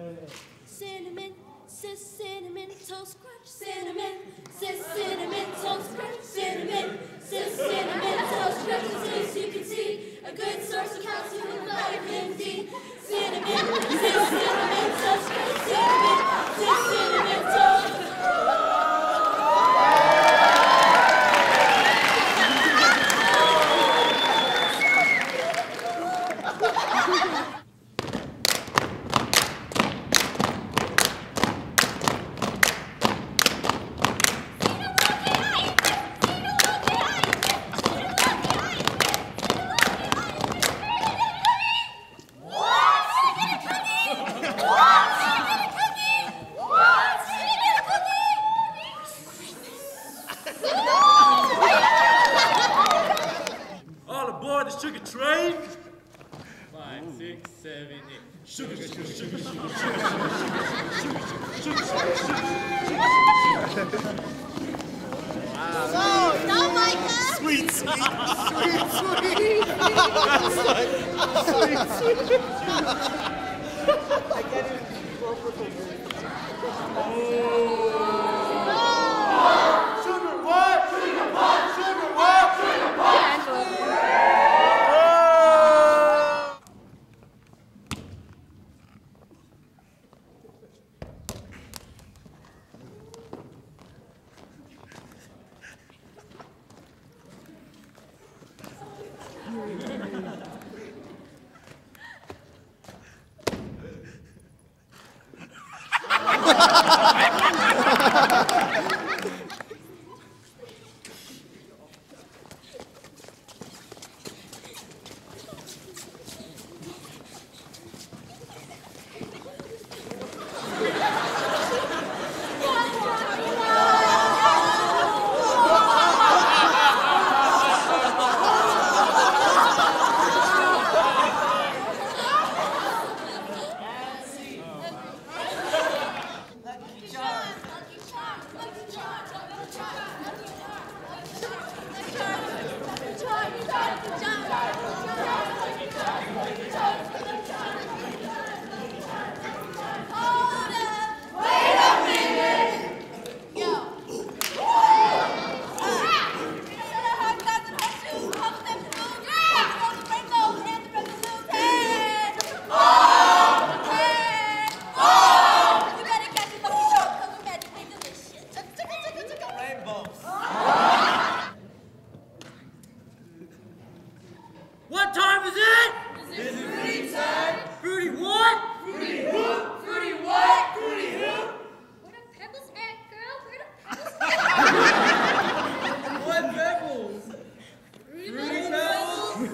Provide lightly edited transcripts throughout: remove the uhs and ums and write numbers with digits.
Cinnamon, sis cinnamon toast crunch. Cinnamon, sis cinnamon toast crunch. Cinnamon, sis cinnamon toast crunch. As you can see, a good source of calcium and vitamin D. Cinnamon, sis cinnamon toast crunch. Cinnamon, sis cinnamon toast. Sugar train. 5, 6, 7, 8. Sugar, sugar, sugar, sugar, sugar, sugar, sugar. Oh, no, Micah. Sweet, sweet, sweet, sweet. I can't even roll for fingers. Sugar what? Sugar what? Sugar what? Sugar what? What time is it? This is fruity time. Fruity what? Fruity hoop. Fruity what? Fruity hoop. Where the pebbles at, girl? Where the pebbles at? What pebbles? Fruity pebbles?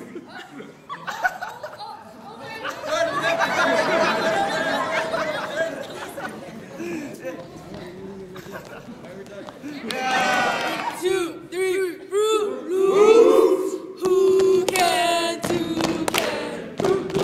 Two, three, Fruit Loops. Who can, who can?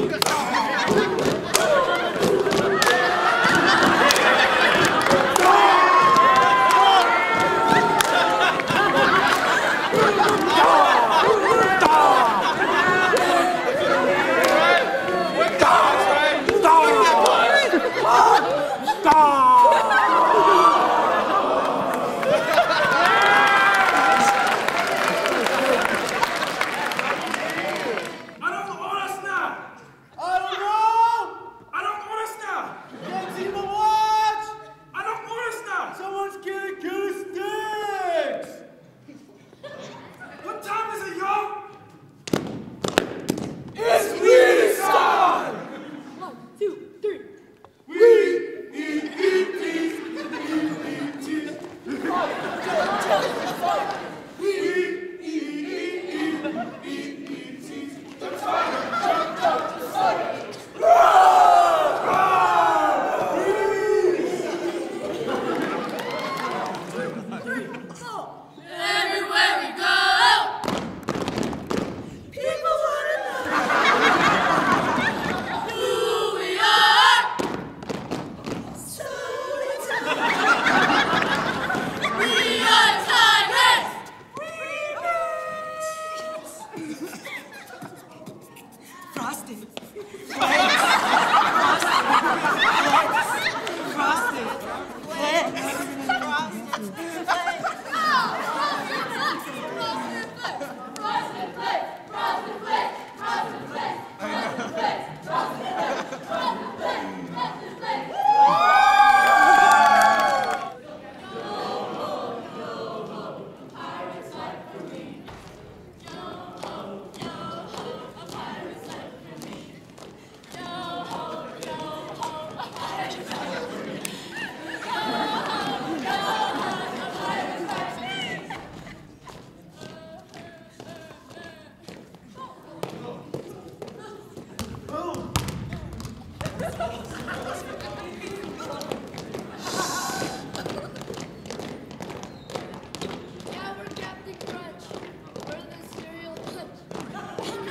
Come